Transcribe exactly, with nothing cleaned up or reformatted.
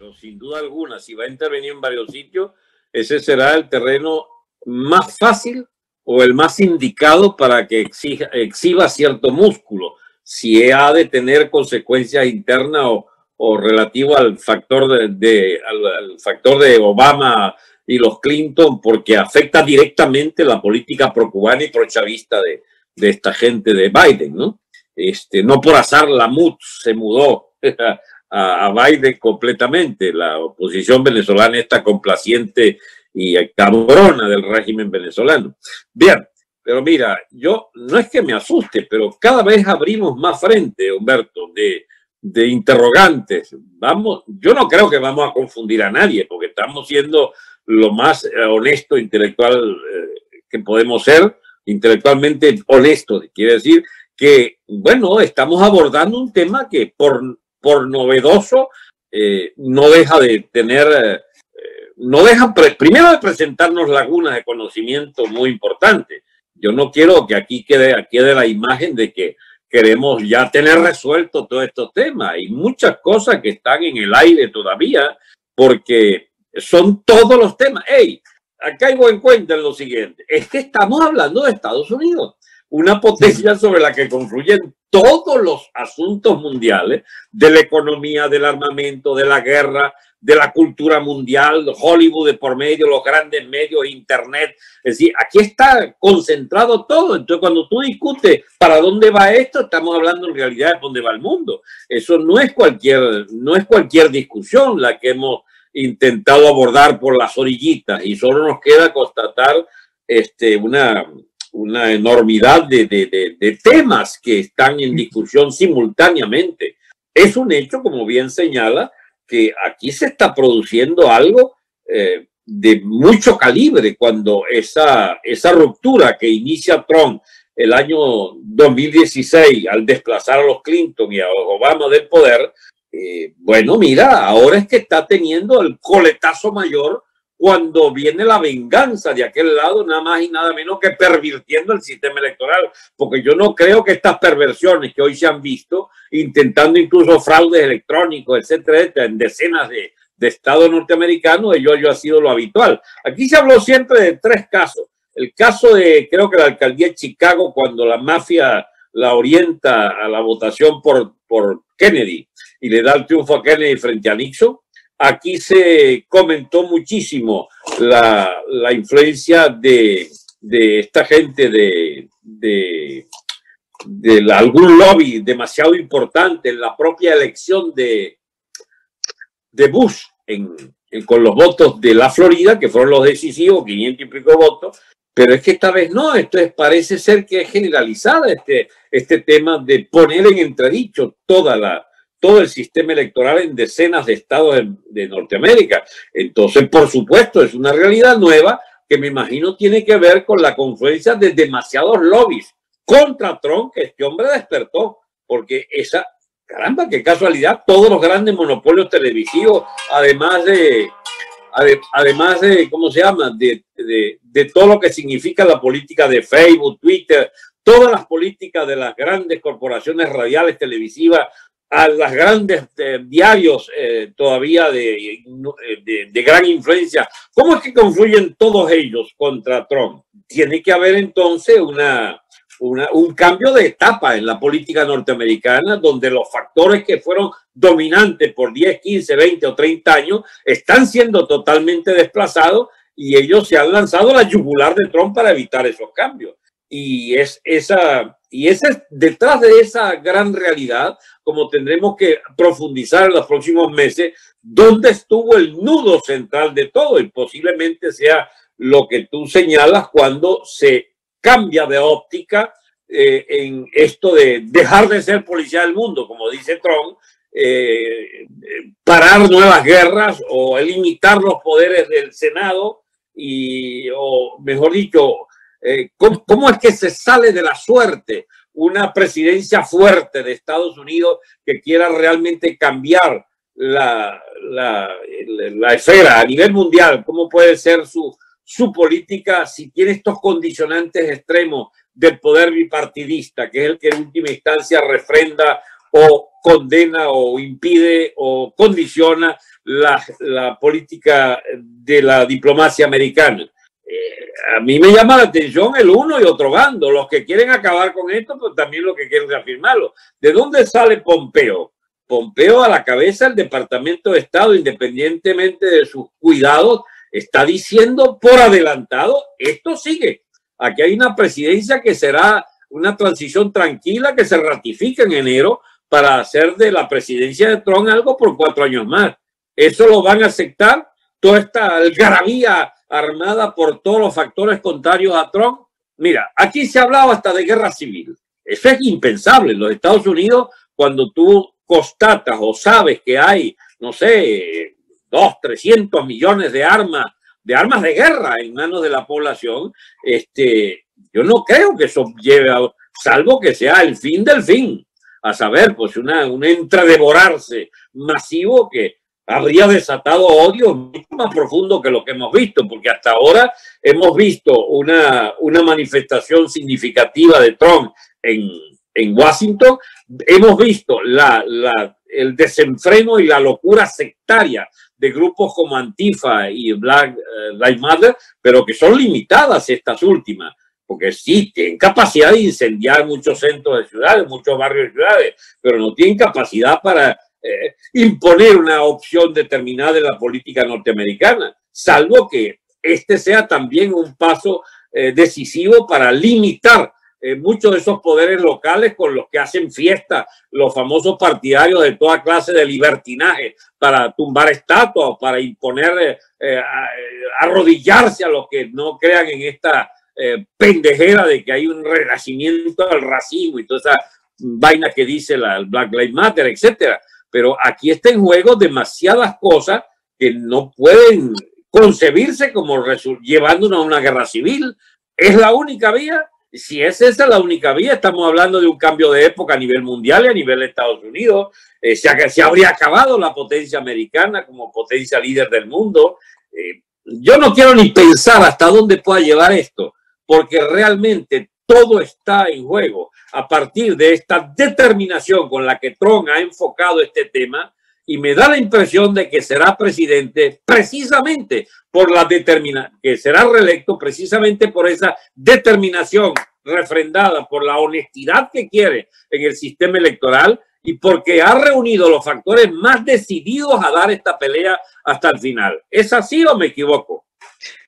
pero sin duda alguna, si va a intervenir en varios sitios, ese será el terreno más fácil o el más indicado para que exija, exhiba cierto músculo, si ha de tener consecuencias internas o, o relativo al factor de, de, al, al factor de Obama y los Clinton, porque afecta directamente la política pro-cubana y pro-chavista de, de esta gente de Biden, ¿no? Este, no por azar la M U D se mudó a, a Biden completamente. La oposición venezolana está complaciente y cabrona del régimen venezolano. Bien, pero mira, yo no es que me asuste, pero cada vez abrimos más frente, Humberto, de, de interrogantes. Vamos, yo no creo que vamos a confundir a nadie, porque estamos siendo lo más eh, honesto intelectual eh, que podemos ser, intelectualmente honesto, quiere decir que, bueno, estamos abordando un tema que por, por novedoso eh, no deja de tener... Eh, no dejan, primero, de presentarnos lagunas de conocimiento muy importantes. Yo no quiero que aquí quede, quede la imagen de que queremos ya tener resuelto todos estos temas. Hay muchas cosas que están en el aire todavía porque son todos los temas. Hey, acá hay buen cuenta en lo siguiente. Es que estamos hablando de Estados Unidos, una potencia sobre la que confluyen todos los asuntos mundiales, de la economía, del armamento, de la guerra, de la cultura mundial, Hollywood de por medio, los grandes medios, Internet. Es decir, aquí está concentrado todo. Entonces, cuando tú discutes para dónde va esto, estamos hablando en realidad de dónde va el mundo. Eso no es cualquier, no es cualquier discusión la que hemos intentado abordar por las orillitas, y solo nos queda constatar este, una, una enormidad de, de, de, de temas que están en discusión simultáneamente. Es un hecho, como bien señala, que aquí se está produciendo algo eh, de mucho calibre cuando esa, esa ruptura que inicia Trump el año dos mil dieciséis al desplazar a los Clinton y a Obama del poder, eh, bueno, mira, ahora es que está teniendo el coletazo mayor cuando viene la venganza de aquel lado, nada más y nada menos que pervirtiendo el sistema electoral, porque yo no creo que estas perversiones que hoy se han visto, intentando incluso fraudes electrónicos, etcétera, etcétera, en decenas de, de estados norteamericanos, ello, ello ha sido lo habitual. Aquí se habló siempre de tres casos. El caso de, creo que la alcaldía de Chicago, cuando la mafia la orienta a la votación por, por Kennedy y le da el triunfo a Kennedy frente a Nixon. Aquí se comentó muchísimo la, la influencia de, de esta gente de, de, de la, algún lobby demasiado importante en la propia elección de, de Bush en, en, con los votos de la Florida, que fueron los decisivos, quinientos y pico votos. Pero es que esta vez no, esto es, parece ser que es generalizada este, este tema de poner en entredicho toda la todo el sistema electoral en decenas de estados de, de Norteamérica. Entonces, por supuesto, es una realidad nueva que me imagino tiene que ver con la confluencia de demasiados lobbies contra Trump, que este hombre despertó, porque esa, caramba, qué casualidad, todos los grandes monopolios televisivos, además de, además de, ¿cómo se llama?, de, de, de todo lo que significa la política de Facebook, Twitter, todas las políticas de las grandes corporaciones radiales, televisivas, a las grandes eh, diarios eh, todavía de, de, de gran influencia. ¿Cómo es que confluyen todos ellos contra Trump? Tiene que haber entonces una, una, un cambio de etapa en la política norteamericana, donde los factores que fueron dominantes por diez, quince, veinte o treinta años están siendo totalmente desplazados y ellos se han lanzado a la yugular de Trump para evitar esos cambios. Y es esa, y ese, detrás de esa gran realidad, como tendremos que profundizar en los próximos meses, dónde estuvo el nudo central de todo, y posiblemente sea lo que tú señalas cuando se cambia de óptica eh, en esto de dejar de ser policía del mundo, como dice Trump, eh, parar nuevas guerras o limitar los poderes del Senado y, o mejor dicho, Eh, ¿cómo, ¿Cómo es que se sale de la suerte una presidencia fuerte de Estados Unidos que quiera realmente cambiar la, la, la esfera a nivel mundial? ¿Cómo puede ser su, su política si tiene estos condicionantes extremos del poder bipartidista, que es el que en última instancia refrenda o condena o impide o condiciona la, la política de la diplomacia americana. Eh, a mí me llama la atención el uno y otro bando, los que quieren acabar con esto, pero también los que quieren reafirmarlo. ¿De dónde sale Pompeo? Pompeo, a la cabeza del Departamento de Estado, independientemente de sus cuidados, está diciendo por adelantado, esto sigue. Aquí hay una presidencia que será una transición tranquila, que se ratifica en enero para hacer de la presidencia de Trump algo por cuatro años más. ¿Eso lo van a aceptar? Toda esta algarabía armada por todos los factores contrarios a Trump. Mira, aquí se ha hablado hasta de guerra civil. Eso es impensable. En los Estados Unidos, cuando tú constatas o sabes que hay, no sé, dos, trescientos millones de armas, de armas de guerra en manos de la población, este, yo no creo que eso lleve a, salvo que sea el fin del fin, a saber, pues una, un entredevorarse masivo que habría desatado odio mucho más profundo que lo que hemos visto, porque hasta ahora hemos visto una, una manifestación significativa de Trump en, en Washington, hemos visto la, la, el desenfreno y la locura sectaria de grupos como Antifa y Black Lives Matter, pero que son limitadas estas últimas, porque sí, tienen capacidad de incendiar muchos centros de ciudades, muchos barrios de ciudades, pero no tienen capacidad para eh, imponer una opción determinada en la política norteamericana, salvo que este sea también un paso eh, decisivo para limitar eh, muchos de esos poderes locales con los que hacen fiesta los famosos partidarios de toda clase de libertinaje para tumbar estatuas, para imponer, eh, a, arrodillarse a los que no crean en esta Eh, pendejera de que hay un renacimiento al racismo y toda esa vaina que dice la Black Lives Matter, etcétera. Pero aquí está en juego demasiadas cosas que no pueden concebirse como llevándonos a una guerra civil. ¿Es la única vía? Si es esa la única vía, estamos hablando de un cambio de época a nivel mundial y a nivel de Estados Unidos. Eh, se, ha, se habría acabado la potencia americana como potencia líder del mundo. Eh, yo no quiero ni pensar hasta dónde pueda llevar esto, porque realmente todo está en juego a partir de esta determinación con la que Trump ha enfocado este tema, y me da la impresión de que será presidente precisamente por la determinación, que será reelecto precisamente por esa determinación refrendada por la honestidad que quiere en el sistema electoral y porque ha reunido los factores más decididos a dar esta pelea hasta el final. ¿Es así o me equivoco?